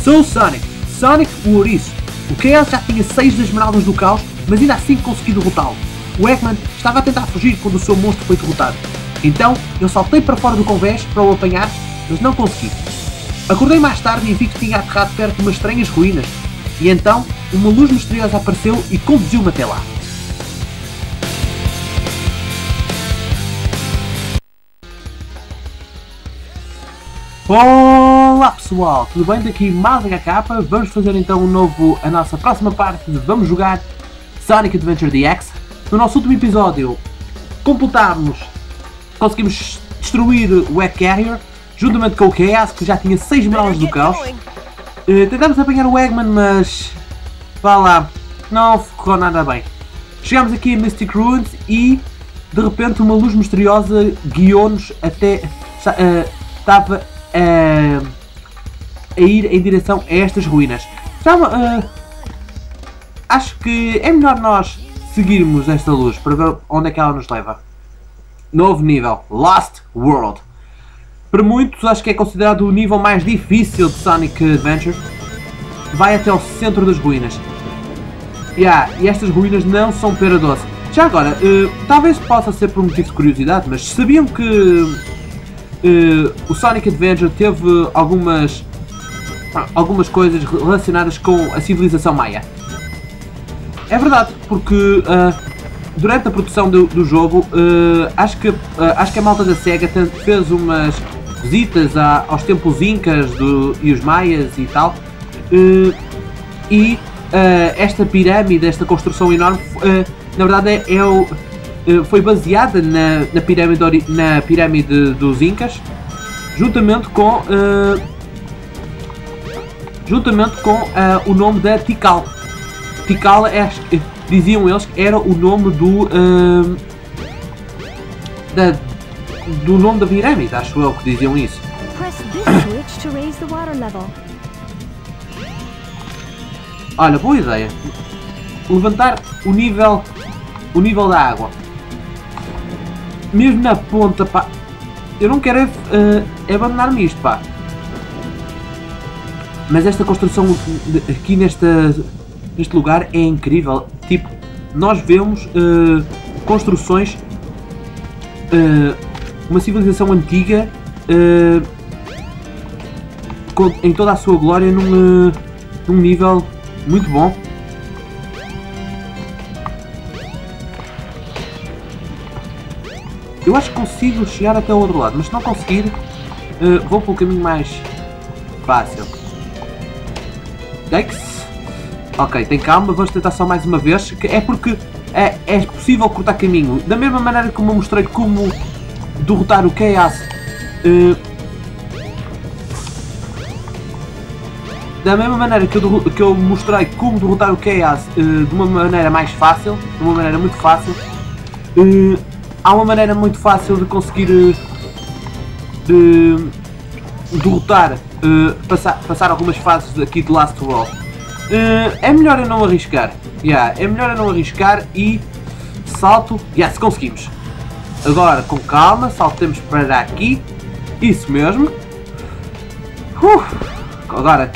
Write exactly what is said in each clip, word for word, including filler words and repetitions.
Sou o Sonic, Sonic o Ouriço. O Chaos já tinha seis das esmeraldas do caos, mas ainda assim consegui derrotá-lo. O Eggman estava a tentar fugir quando o seu monstro foi derrotado. Então eu saltei para fora do convés para o apanhar, mas não consegui. Acordei mais tarde e vi que tinha aterrado perto de umas estranhas ruínas. E então uma luz misteriosa apareceu e conduziu-me até lá. Olá pessoal, tudo bem? Daqui mais H K. Vamos fazer então um novo, a nossa próxima parte de Vamos Jogar Sonic Adventure D X. No nosso último episódio completámos, conseguimos destruir o Egg Carrier juntamente com o Chaos, que já tinha seis esmeraldas do caos. Uh, tentamos apanhar o Eggman, mas vá lá, não ficou nada bem. Chegámos aqui a Mystic Ruins e de repente uma luz misteriosa guiou-nos até... Estava uh, uh, a ir em direção a estas ruínas. Então, uh, acho que é melhor nós seguirmos esta luz para ver onde é que ela nos leva. Novo nível, Lost World. Para muitos acho que é considerado o nível mais difícil de Sonic Adventure. Vai até ao centro das ruínas. Yeah, e estas ruínas não são pera doce. Já agora, uh, talvez possa ser por motivo de curiosidade, mas sabiam que uh, o Sonic Adventure teve algumas, algumas coisas relacionadas com a civilização maia? É verdade, porque uh, durante a produção do, do jogo, uh, acho, que, uh, acho que a malta da SEGA fez umas visitas a, aos templos incas do, e os maias e tal, uh, e uh, esta pirâmide, esta construção enorme, uh, na verdade é, é o, uh, foi baseada na, na, pirâmide, na pirâmide dos incas, juntamente com, uh, juntamente com uh, o nome da Tikal. Tikal, é, diziam eles que era o nome do, uh, da, do nome da pirâmide, acho eu que diziam isso. Olha, boa ideia. Levantar o nível, o nível da água. Mesmo na ponta, pá. Eu não quero uh, abandonar-me isto, pá. Mas esta construção aqui nesta, neste lugar é incrível. Tipo, nós vemos uh, construções, uh, uma civilização antiga uh, com, em toda a sua glória num, uh, num nível muito bom. Eu acho que consigo chegar até o outro lado, mas se não conseguir, uh, vou pelo caminho mais fácil. Dex. Ok, tem calma, vamos tentar só mais uma vez. Que é porque é, é possível cortar caminho. Da mesma maneira como eu mostrei como derrotar o Chaos. Uh, da mesma maneira que eu, que eu mostrei como derrotar o Chaos uh, de uma maneira mais fácil, de uma maneira muito fácil. Uh, há uma maneira muito fácil de conseguir uh, de derrotar, uh, passar, passar algumas fases aqui de Lost World. Uh, é melhor eu não arriscar. Yeah, é melhor eu não arriscar e salto. Yeah, se conseguimos. Agora com calma, saltemos para aqui. Isso mesmo. Uh, agora.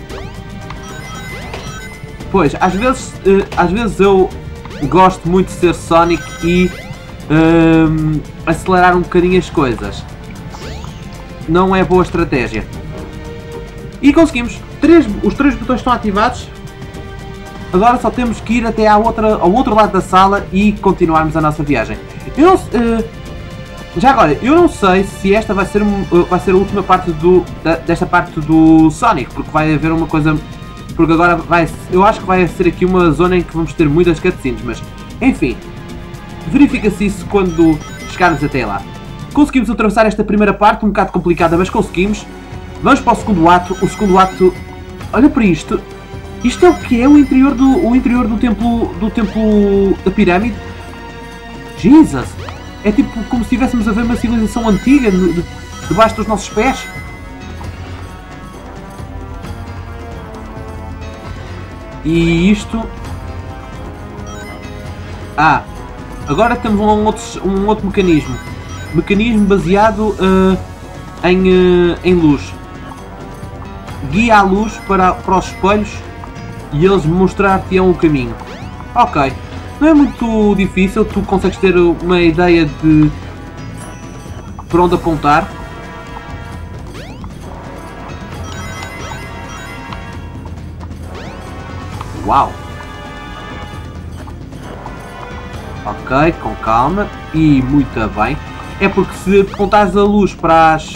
Pois, às vezes, uh, às vezes eu gosto muito de ser Sonic e uh, acelerar um bocadinho as coisas. Não é boa estratégia. E conseguimos. Três, os três botões estão ativados. Agora só temos que ir até à outra, ao outro lado da sala e continuarmos a nossa viagem. Eu não, uh, já agora, eu não sei se esta vai ser, uh, vai ser a última parte do, da, desta parte do Sonic, porque vai haver uma coisa... Porque agora vai... Eu acho que vai ser aqui uma zona em que vamos ter muitas cutscenes, mas... Enfim. Verifica-se isso quando chegarmos até lá. Conseguimos atravessar esta primeira parte, um bocado complicada, mas conseguimos. Vamos para o segundo ato. O segundo ato... Olha para isto. Isto é o que é o interior do, o interior do templo, do templo da pirâmide. Jesus! É tipo como se estivéssemos a ver uma civilização antiga de, de, debaixo dos nossos pés. E isto... Ah! Agora temos um outro, um outro mecanismo. Mecanismo baseado uh, em, uh, em luz. guia a luz para, para os espelhos e eles mostrar-te-ão o caminho. Ok. Não é muito difícil, tu consegues ter uma ideia de para onde apontar. Uau! Ok, com calma e muito bem. É porque se apontares a luz para as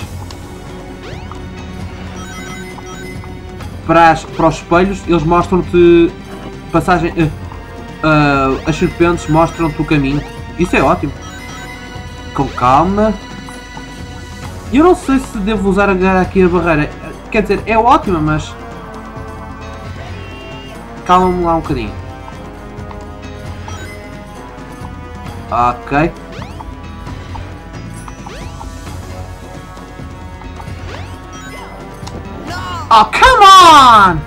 para, as, para os espelhos, eles mostram-te passagem. Uh, uh, as serpentes mostram-te o caminho. Isso é ótimo. Com calma. Eu não sei se devo usar aqui a barreira. Quer dizer, é ótima, mas calma-me lá um bocadinho. Ok. Oh, come on!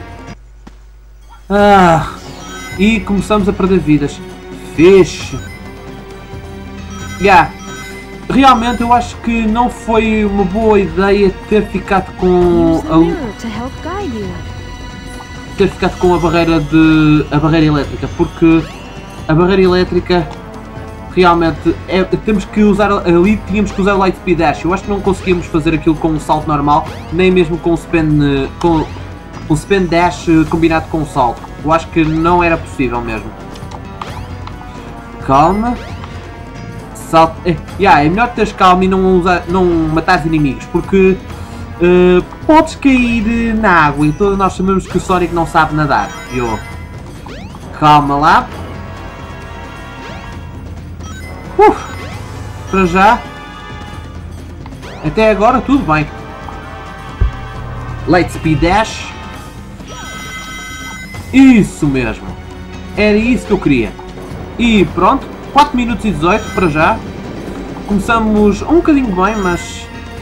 Ah, e começamos a perder vidas. Fixe. Yeah. Realmente eu acho que não foi uma boa ideia ter ficado com a, ter ficado com a barreira de a barreira elétrica, porque a barreira elétrica realmente é, temos que usar ali, tínhamos que usar o Light Speed Dash. Eu acho que não conseguimos fazer aquilo com um salto normal, nem mesmo com o Spin com o Spin Dash combinado com o salto. Eu acho que não era possível mesmo. Calma. Salto. É, yeah, é melhor teres calma e não, usar, não matar os inimigos, porque uh, podes cair na água e todos nós sabemos que o Sonic não sabe nadar. Eu. Calma lá. Uf, para já. Até agora tudo bem. Light Speed Dash. Isso mesmo. Era isso que eu queria. E pronto. quatro minutos e dezoito para já. Começamos um bocadinho bem, mas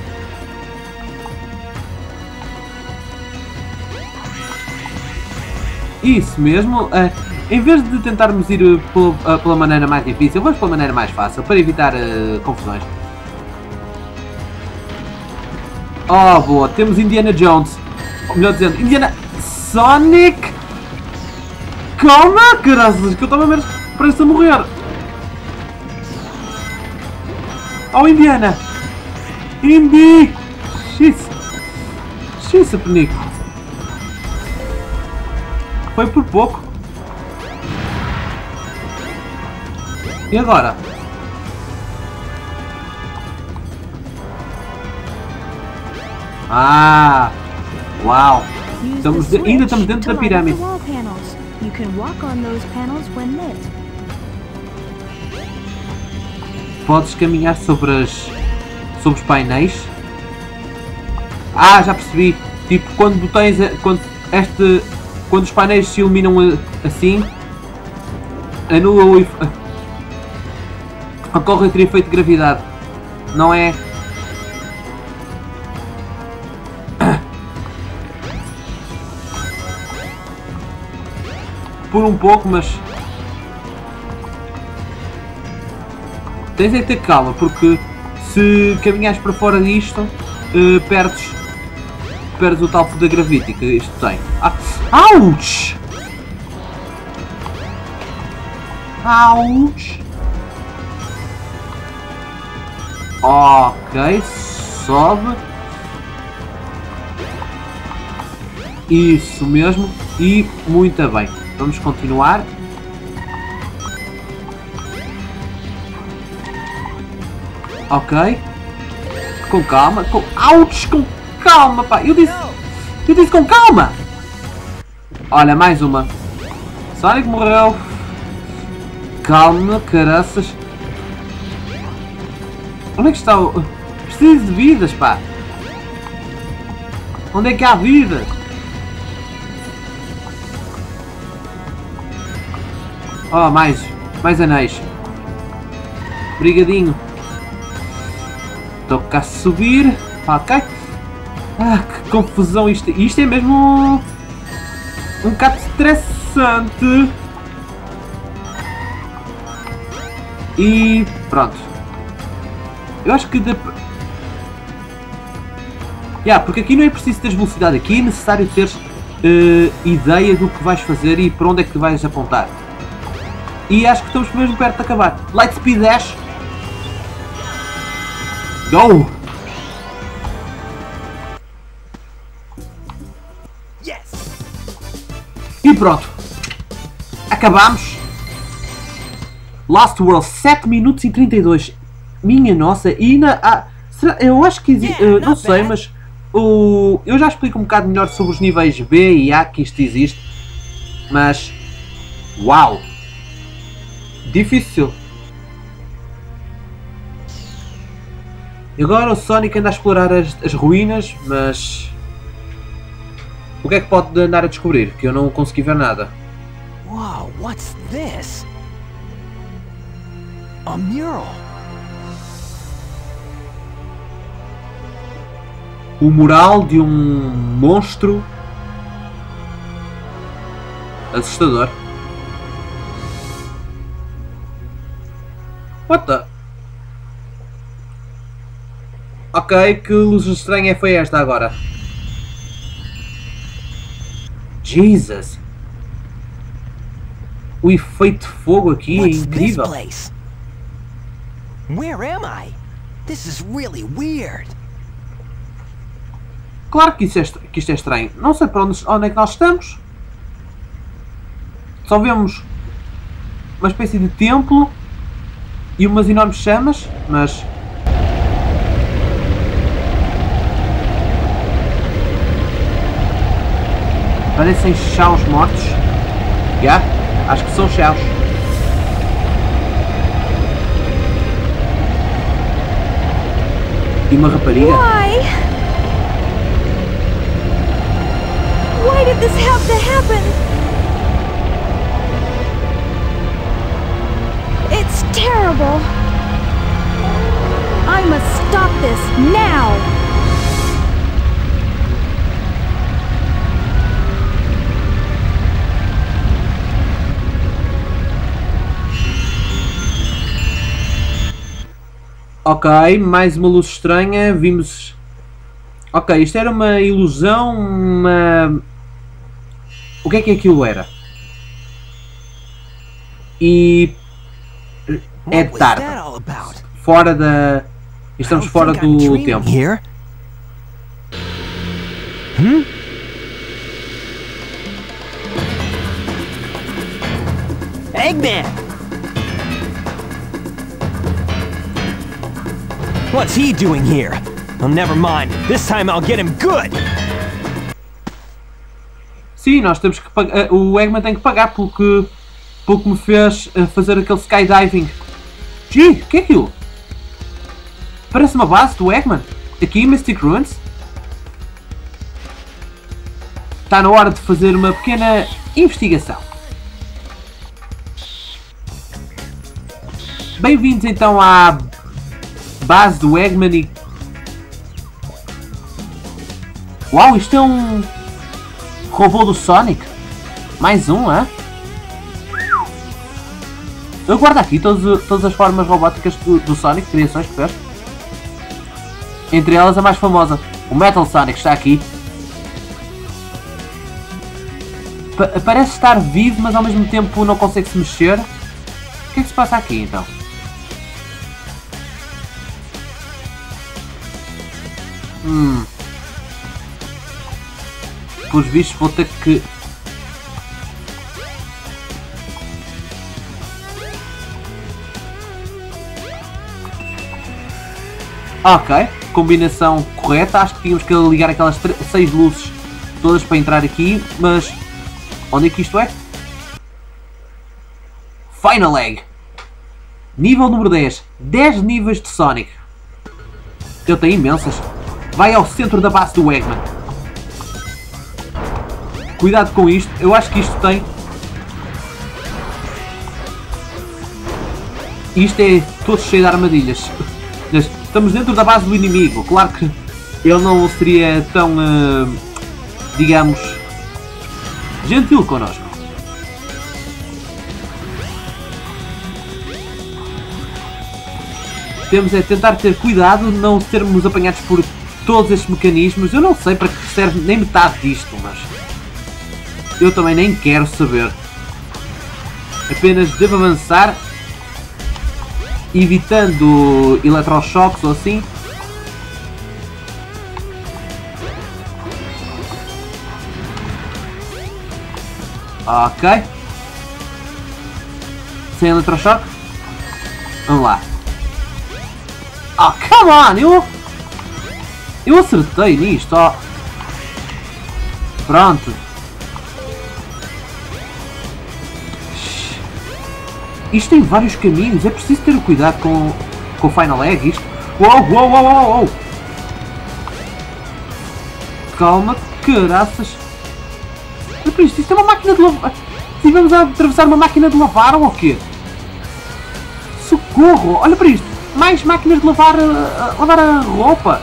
isso mesmo. Uh, em vez de tentarmos ir uh, pela, uh, pela maneira mais difícil, vamos pela maneira mais fácil para evitar uh, confusões. Oh, boa. Temos Indiana Jones. Ou melhor dizendo, Indiana Sonic. Calma, graças que eu estava mesmo prestes a morrer. Oh, Indiana! Indy! X! X, penico! Foi por pouco. E agora? Ah! Uau! Estamos de, ainda estamos dentro da pirâmide. Podes caminhar sobre as sobre os painéis. Ah, já percebi. Tipo, quando tens quando este quando os painéis se iluminam assim, anula o efeito, ocorre o efeito de gravidade. Não é? Por um pouco, mas tens de ter calma, porque se caminhares para fora disto, uh, perdes, perdes o tal poder gravítico que isto tem. Ah, ouch! Ouch! Ok, sobe. Isso mesmo. E muito bem. Vamos continuar. Ok. Com calma. Com... Ouch! Com calma, pá. Eu disse... Eu disse com calma! Olha, mais uma. Sonic morreu. Calma, caraças. Onde é que está o... Preciso de vidas, pá. Onde é que há vidas? Oh, mais. Mais anéis. Brigadinho. Toca a subir. Ok. Ah, que confusão isto. Isto é mesmo... Um bocado estressante. E pronto. Eu acho que... De... Yeah, porque aqui não é preciso teres velocidade, aqui é necessário teres uh, ideia do que vais fazer e para onde é que vais apontar. E acho que estamos mesmo perto de acabar. Lightspeed Dash. Go! Yes. E pronto. Acabamos. Last World, sete minutos e trinta e dois. Minha nossa, e ainda há... Será, eu acho que existe... Uh, não sei, mas... O, eu já explico um bocado melhor sobre os níveis B e A que isto existe. Mas... Uau! Difícil. E agora o Sonic anda a explorar as, as ruínas, mas... O que é que pode andar a descobrir? Que eu não consegui ver nada. Wow, what's this? A mural. O mural de um monstro assustador. What the? Ok, que luz estranha foi esta agora? Jesus! O efeito de fogo aqui é What's this incrível. place? Where am I? This is really weird. Claro que, isso é, que isto é estranho. Não sei para onde, onde é que nós estamos. Só vemos uma espécie de templo e umas enormes chamas, mas... Parecem chaus mortos. Já? Yeah, acho que são chaus. E uma rapariga. Why? Why did this have to happen? It's terrible. I must stop this now. Ok, mais uma luz estranha, vimos... Ok, isto era uma ilusão, uma... O que é que aquilo era? E... É What was tarde. that all about? Fora da... Estamos I don't fora think I'm do dreaming tempo. Here? Hmm? Eggman! What's he doing here? Oh, never mind. This time I'll get him good! Sim, nós temos que pagar... O Eggman tem que pagar porque... Porque me fez fazer aquele skydiving. Gee, o que é aquilo? Parece uma base do Eggman. Aqui em Mystic Ruins. Está na hora de fazer uma pequena investigação. Bem-vindos então à base do Eggman e... Uau, isto é um robô do Sonic. Mais um, hã? Eu guardo aqui todas, todas as formas robóticas do, do Sonic, criações que fez. Entre elas a mais famosa, o Metal Sonic, está aqui. Pa parece estar vivo, mas ao mesmo tempo não consegue se mexer. O que é que se passa aqui então? Hum. Pelos vistos vou ter que... Ok, combinação correta. Acho que tínhamos que ligar aquelas seis luzes todas para entrar aqui, mas... Onde é que isto é? Final Egg! Nível número dez. dez níveis de Sonic. Eu tenho imensas. Vai ao centro da base do Eggman. Cuidado com isto. Eu acho que isto tem... Isto é todo cheio de armadilhas. Estamos dentro da base do inimigo. Claro que ele não seria tão... Uh, digamos... gentil connosco. Temos é tentar ter cuidado, não sermos apanhados por todos estes mecanismos. Eu não sei para que serve nem metade disto, mas eu também nem quero saber. Apenas devo avançar, evitando eletrochoques ou assim. Ok. Sem eletrochoque. Vamos lá. Ah, oh, come on! Eu, eu acertei nisto, ó. Pronto. Isto tem vários caminhos. É preciso ter cuidado com, com o Final Egg. Isto... Uou, uou, uou, uou, uou. Calma, caraças. Olha para isto. Isto é uma máquina de lavar. Estivemos a atravessar uma máquina de lavar ou o quê? Socorro! Olha para isto. Mais máquinas de lavar, uh, lavar a roupa.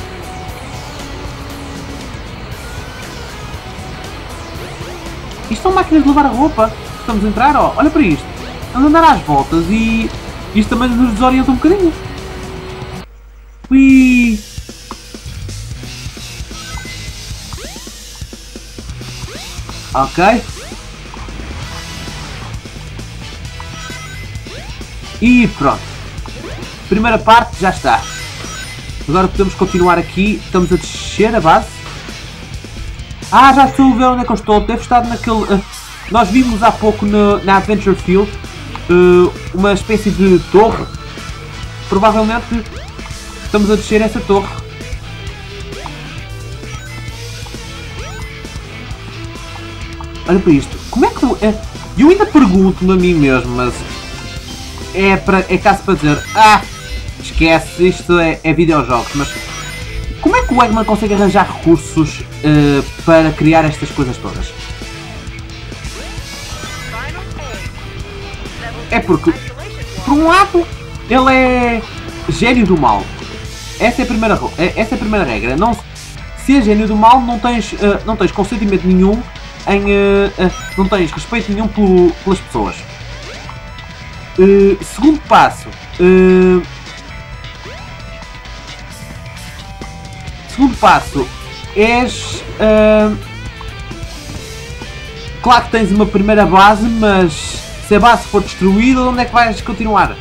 Isto são máquinas de lavar a roupa. Estamos a entrar, ó. Olha para isto. Vamos andar às voltas e isto também nos desorienta um bocadinho. Ui. Ok. E pronto. Primeira parte já está. Agora podemos continuar aqui. Estamos a descer a base. Ah, já estou a ver onde é que eu estou. Devo estar naquele... Uh, nós vimos há pouco no, na Adventure Field uh, uma espécie de torre. Provavelmente estamos a descer essa torre. Olha para isto. Como é que... Eu, uh, eu ainda pergunto-me a mim mesmo, mas... É, para, é caso para dizer... Ah! Esquece, isto é, é videojogos, mas... Como é que o Eggman consegue arranjar recursos uh, para criar estas coisas todas? É porque, por um lado, ele é gênio do mal. Essa é a primeira, essa é a primeira regra. Não, se é gênio do mal, não tens, uh, não tens consentimento nenhum, em, uh, uh, não tens respeito nenhum pelo, pelas pessoas. Uh, segundo passo... Uh, Segundo passo, és... Uh, claro que tens uma primeira base, mas se a base for destruída, onde é que vais continuar?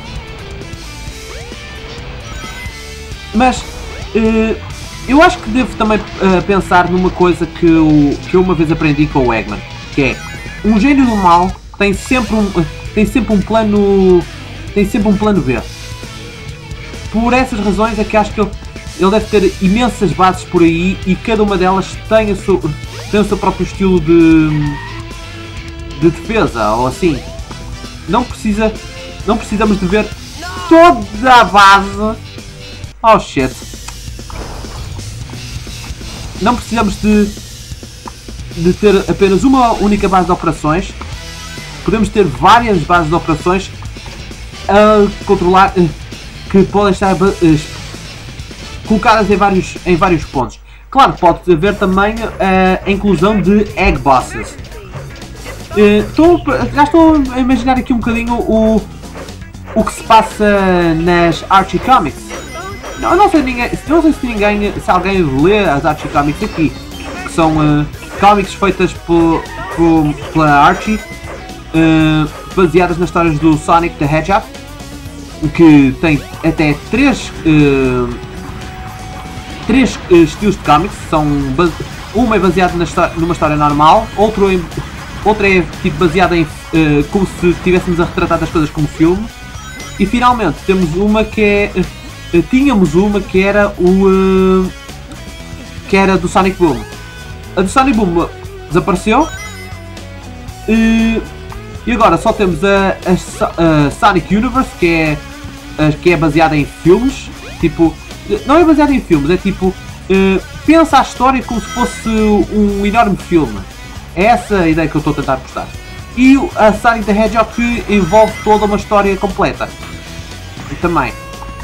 Mas uh, eu acho que devo também uh, pensar numa coisa que eu, que eu uma vez aprendi com o Eggman, que é um gênio do mal tem sempre um, uh, tem sempre um plano tem sempre um plano B. Por essas razões é que acho que ele Ele deve ter imensas bases por aí e cada uma delas tem, a seu, tem o seu próprio estilo de, de defesa, ou assim. Não precisa, não precisamos de ver toda a base. Oh shit. Não precisamos de, de ter apenas uma única base de operações. Podemos ter várias bases de operações a controlar, que podem estar colocadas em vários, em vários pontos. Claro, pode haver também uh, a inclusão de Egg Bosses. Uh, estou, já estou a imaginar aqui um bocadinho o, o que se passa nas Archie Comics. Não, não, sei, ninguém, não sei se ninguém, se alguém lê as Archie Comics aqui, que são uh, comics feitas por, por, pela Archie, uh, baseadas nas histórias do Sonic the Hedgehog, que tem até três uh, três uh, estilos de comics. São uma é baseada na numa história normal, outro é, outra é tipo baseada em uh, como se estivéssemos a retratar as coisas como filme, e finalmente temos uma que é uh, tínhamos uma que era o uh, que era do Sonic Boom. A do Sonic Boom desapareceu uh, e agora só temos a, a, a Sonic Universe, que é a, que é baseada em filmes. Tipo, não é baseada em filmes, é tipo uh, pensa a história como se fosse um enorme filme. É essa a ideia que eu estou a tentar postar. E a Sonic the Hedgehog, que envolve toda uma história completa. E também,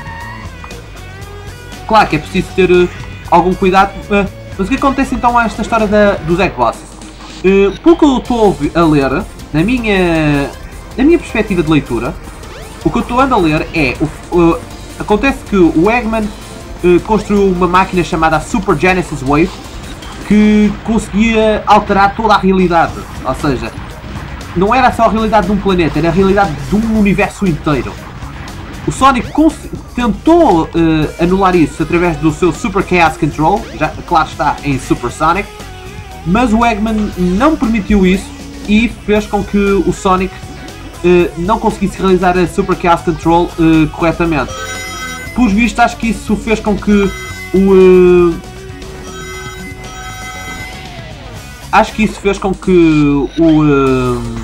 claro que é preciso ter uh, algum cuidado, uh, mas o que acontece então a esta história da, dos Egg Bosses? Uh, pelo que eu estou a ler, na minha, na minha perspectiva de leitura, o que eu estou a ler é, o, uh, acontece que o Eggman uh, construiu uma máquina chamada Super Genesis Wave que conseguia alterar toda a realidade. Ou seja, não era só a realidade de um planeta, era a realidade de um universo inteiro. O Sonic tentou uh, anular isso através do seu Super Chaos Control, já claro está em Super Sonic, mas o Eggman não permitiu isso e fez com que o Sonic uh, não conseguisse realizar a Super Chaos Control uh, corretamente. Por visto, acho que isso fez com que o... Uh, acho que isso fez com que o... Uh,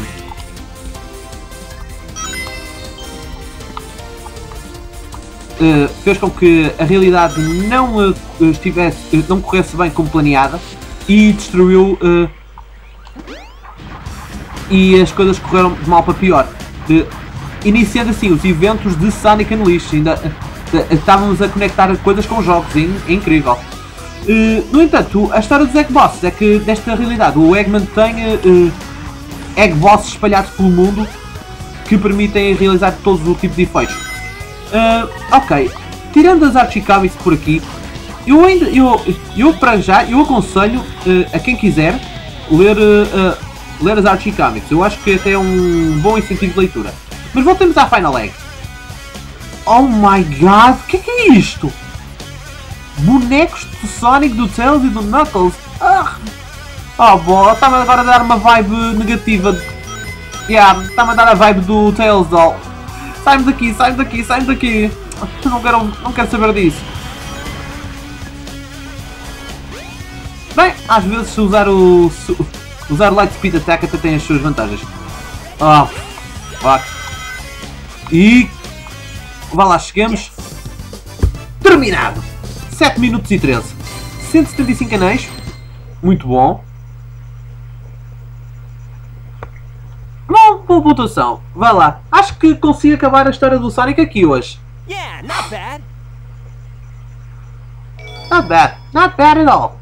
Uh, fez com que a realidade não uh, estivesse, uh, não corresse bem como planeada e destruiu uh, e as coisas correram de mal para pior, uh, iniciando assim os eventos de Sonic Unleashed. Ainda uh, uh, estávamos a conectar coisas com jogos, é, é incrível. Uh, no entanto, a história dos Egg Bosses é que desta realidade o Eggman tem uh, Egg Bosses espalhados pelo mundo que permitem realizar todos o tipo de efeitos. Uh, ok, tirando as Archie Comics por aqui, eu ainda, eu, eu para já, eu aconselho uh, a quem quiser ler, uh, uh, ler as Archie Comics. Eu acho que até é um bom incentivo de leitura. Mas voltemos à Final Egg. Oh my god, o que é que é isto? Bonecos do Sonic, do Tails e do Knuckles. Ah. Oh bola, está-me agora a dar uma vibe negativa. Yeah, está-me a dar a vibe do Tails doll. Sai-me daqui, sai-me daqui, sai-me daqui. Não quero, não quero saber disso. Bem, às vezes usar o usar o Light Speed Attack até tem as suas vantagens. Ah, oh, fuck. E vá lá, chegamos. Terminado. sete minutos e treze. cento e setenta e cinco anéis. Muito bom. Bom, boa pontuação. Vai lá. Acho que consigo acabar a história do Sonic aqui hoje. Yeah, not bad. Not bad. Not bad at all.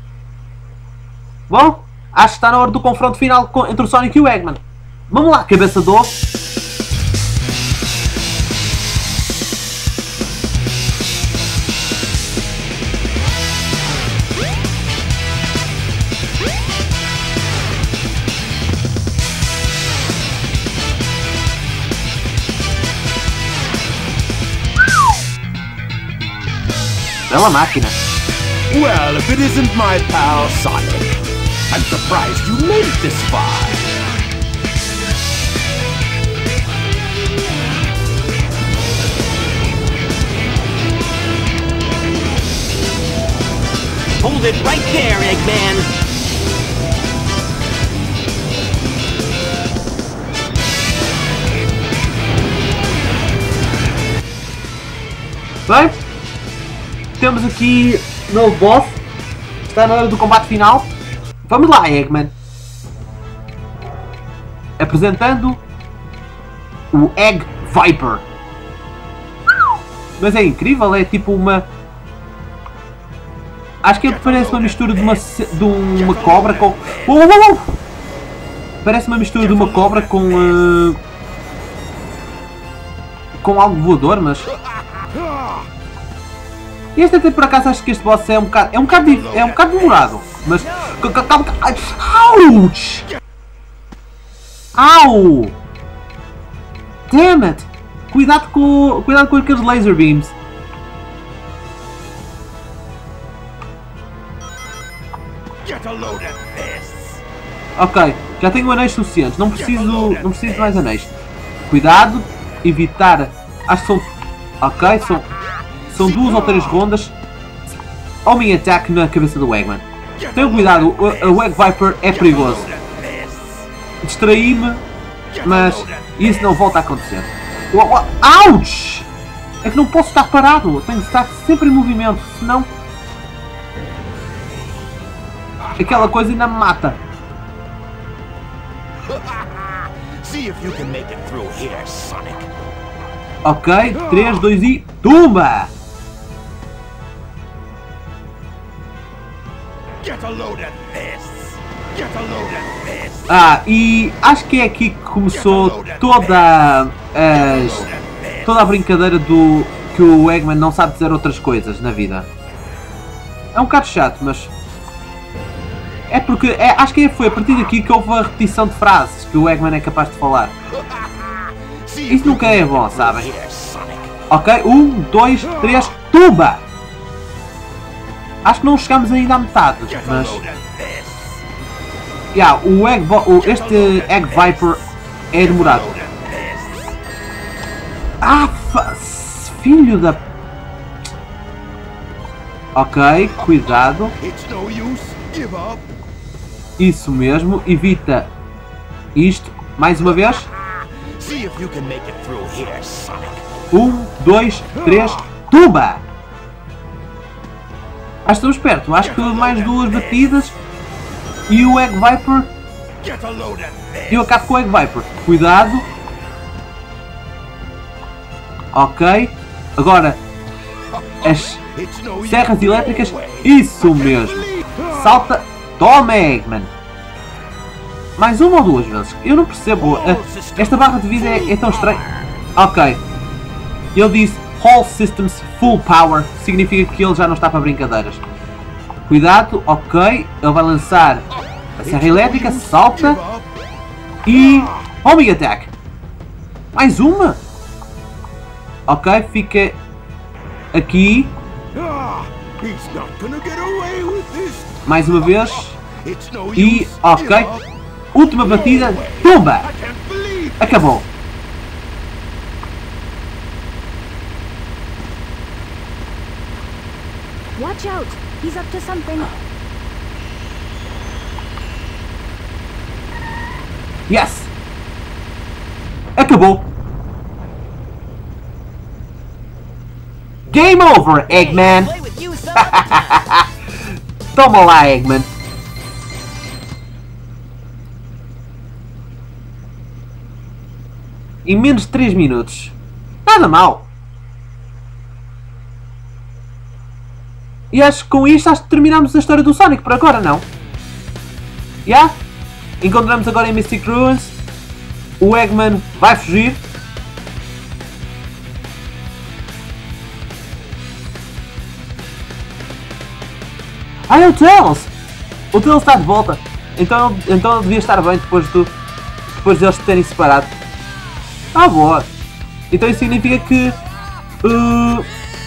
Bom, acho que está na hora do confronto final entre o Sonic e o Eggman. Vamos lá, cabeça de ovo. Bela máquina. Well, if it isn't my pal Sonic, I'm surprised you made it this far. Hold it right there, Eggman. Bem, temos aqui novo boss. Está na hora do combate final. Vamos lá, Eggman. Apresentando o Egg Viper. Mas é incrível, é tipo uma... Acho que ele parece uma mistura de uma, de uma cobra com... Oh, oh, oh! Parece uma mistura de uma cobra com... Uh... com algo voador, mas... Este até por acaso acho que este boss é um bocado... É um bocado, é um bocado demorado. Mas... Ouch! Au! Damn it! Cuidado com... Cuidado com aqueles laser beams. Ok, já tenho anéis suficientes. Não preciso... Não preciso de mais anéis. Cuidado. Evitar... Acho que são... Ok, são... São duas ou três rondas. Homem ataque na cabeça do Eggman. Tenham cuidado, o, o Egg Viper é perigoso. Distraí-me, mas isso não volta a acontecer. Ouch! É que não posso estar parado, tenho que estar sempre em movimento, senão... Aquela coisa ainda me mata. Ok, três, dois e... Tumba! Ah, e acho que é aqui que começou toda, as, toda a brincadeira do que o Eggman não sabe dizer outras coisas na vida. É um bocado chato, mas... É porque, é, acho que foi a partir daqui que houve a repetição de frases que o Eggman é capaz de falar. Isso nunca é bom, sabem? Ok, um, dois, três, tuba! Acho que não chegamos ainda à metade, mas... Yeah, o egg, o, este Egg Viper é demorado. Ah, filho da... Ok, cuidado. Isso mesmo, evita isto. Mais uma vez. Um, dois, três, tuba! Acho que estamos perto. Acho que mais duas batidas e o Egg Viper. Eu acabo com o Egg Viper. Cuidado. Ok. Agora as serras elétricas. Isso mesmo. Salta. Toma, Eggman. Mais uma ou duas vezes? Eu não percebo. Esta barra de vida é, é tão estranha. Ok. Ele disse All Systems Full Power. Significa que ele já não está para brincadeiras. Cuidado. Ok. Ele vai lançar a serra elétrica. Salta. E... Homing Attack. Mais uma. Ok. Fica aqui. Mais uma vez. E... Ok. Última batida. Tumba. Acabou. Watch out! He's up to something. Yes! Acabou! Game over, Eggman! Toma lá, Eggman! Em menos de três minutos. Nada mal! E acho que com isto acho que terminamos a história do Sonic por agora, não? Já? Yeah? Encontramos agora em Mystic Ruins. O Eggman vai fugir. Ah, é o Tails! O Tails está de volta. Então, então ele devia estar bem depois, do, depois de eles se terem separado. Ah, boa! Então isso significa que... Uh,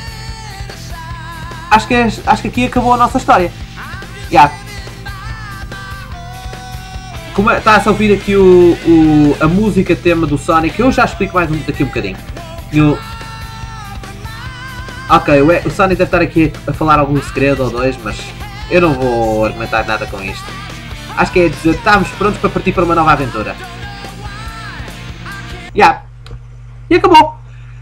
acho, que é, acho que aqui acabou a nossa história. Yeah. Como está a ouvir aqui o, o, a música tema do Sonic, eu já explico mais daqui um bocadinho. Eu... Ok, o, o Sonic deve estar aqui a falar algum segredo ou dois, mas eu não vou argumentar nada com isto. Acho que é dizer, estamos prontos para partir para uma nova aventura. Yeah. E acabou.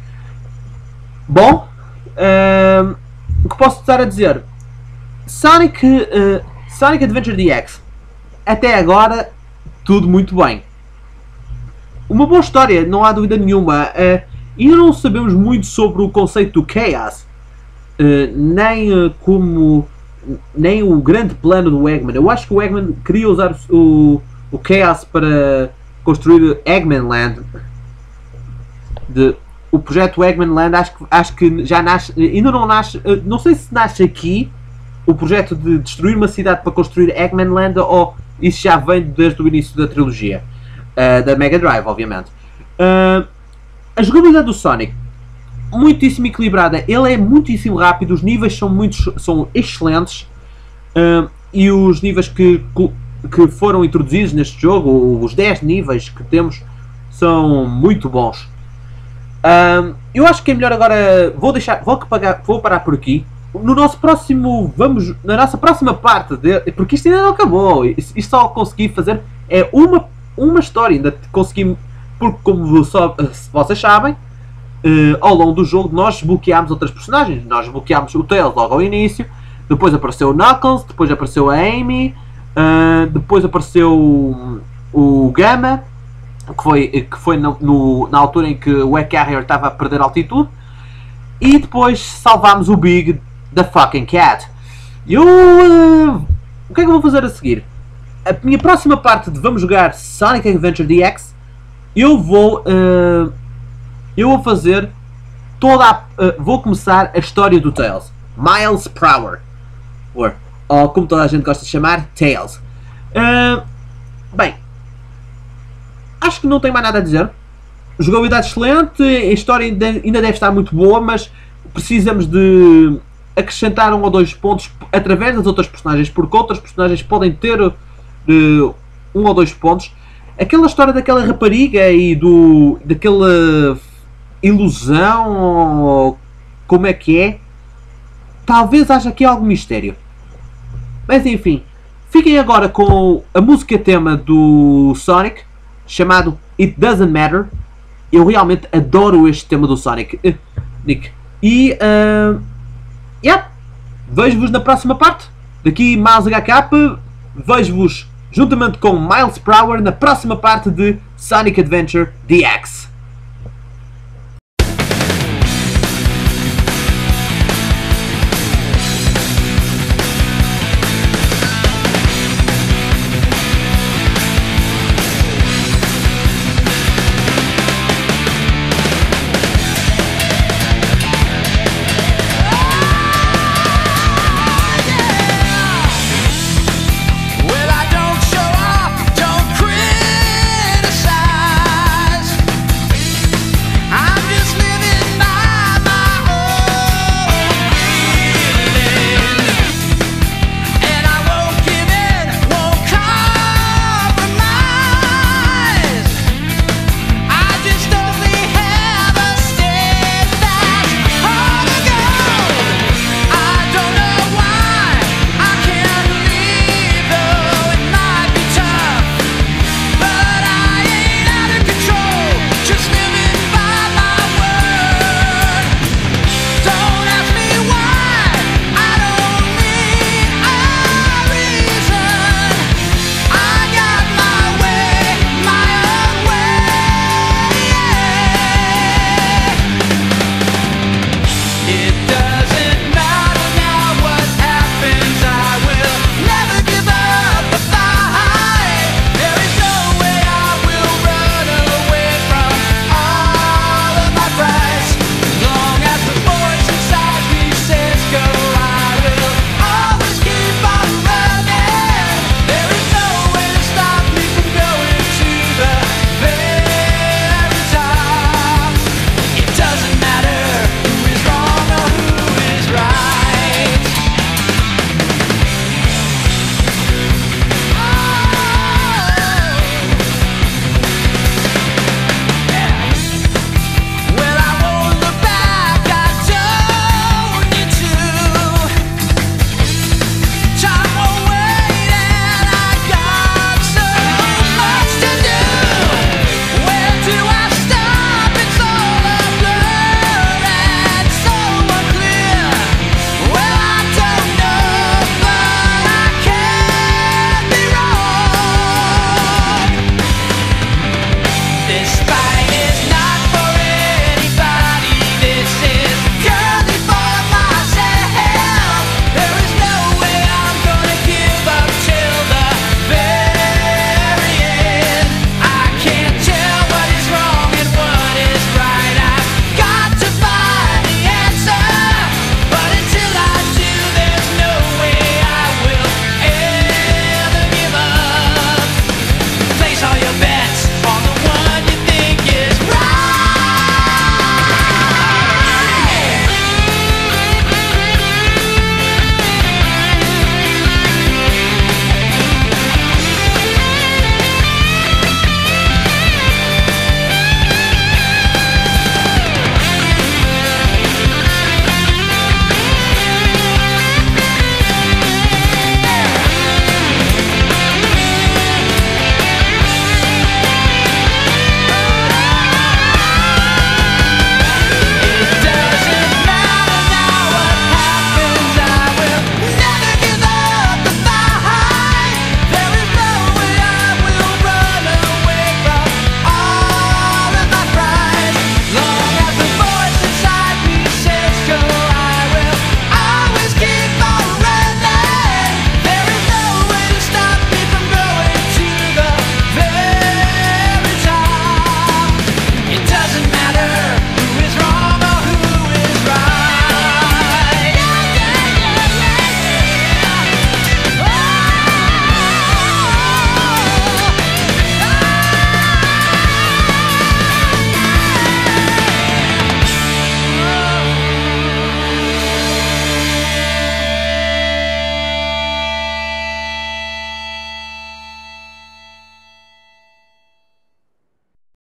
Bom, uh, o que posso estar a dizer? Sonic, uh, Sonic Adventure D X. Até agora, tudo muito bem. Uma boa história, não há dúvida nenhuma. Uh, ainda não sabemos muito sobre o conceito do Chaos. Uh, nem uh, como... Nem o grande plano do Eggman. Eu acho que o Eggman queria usar o, o Chaos para construir Eggman Land. De, o projeto Eggman Land acho que, acho que já nasce, ainda não nasce, não sei se nasce aqui o projeto de destruir uma cidade para construir Eggman Land ou isso já vem desde o início da trilogia, uh, da Mega Drive, obviamente. Uh, a jogabilidade do Sonic, muitíssimo equilibrada, ele é muitíssimo rápido, os níveis são, muito, são excelentes uh, e os níveis que, que foram introduzidos neste jogo, os dez níveis que temos, são muito bons. Um, eu acho que é melhor agora. Vou deixar. Vou, pagar, vou parar por aqui. No nosso próximo. Vamos. Na nossa próxima parte. De, porque isto ainda não acabou. Isto, isto só consegui fazer. É uma, uma história. Ainda consegui. Porque, como só, vocês sabem. Uh, ao longo do jogo, nós desbloqueámos outras personagens. Nós desbloqueámos o Tails logo ao início. Depois apareceu o Knuckles. Depois apareceu a Amy. Uh, depois apareceu o, o Gamma. Que foi, que foi no, no, na altura em que o Egg-Carrier estava a perder altitude. E depois salvámos o Big da fucking Cat. Eu... Uh, o que é que eu vou fazer a seguir? A minha próxima parte de vamos jogar Sonic Adventure D X, eu vou... Uh, eu vou fazer toda a, uh, vou começar a história do Tails. Miles Prower. Or, ou como toda a gente gosta de chamar, Tails. Uh, bem, acho que não tenho mais nada a dizer. Jogabilidade excelente, a história ainda, ainda deve estar muito boa, mas precisamos de acrescentar um ou dois pontos através das outras personagens, porque outras personagens podem ter uh, um ou dois pontos. Aquela história daquela rapariga e do daquela ilusão, ou como é que é, talvez haja aqui algum mistério. Mas enfim, fiquem agora com a música tema do Sonic, chamado It Doesn't Matter. Eu realmente adoro este tema do Sonic. Uh, Nick. E, uh, yeah, vejo-vos na próxima parte. Daqui, Miles H K, vejo-vos juntamente com Miles Prower na próxima parte de Sonic Adventure D X.